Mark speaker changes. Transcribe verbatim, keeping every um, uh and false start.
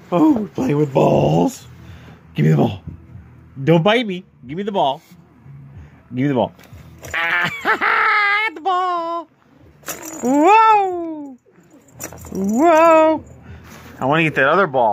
Speaker 1: Oh, playing with balls. Give me the ball. Don't bite me. Give me the ball. Give me the ball. Ah, the ball. Whoa. Whoa. I want to get that other ball.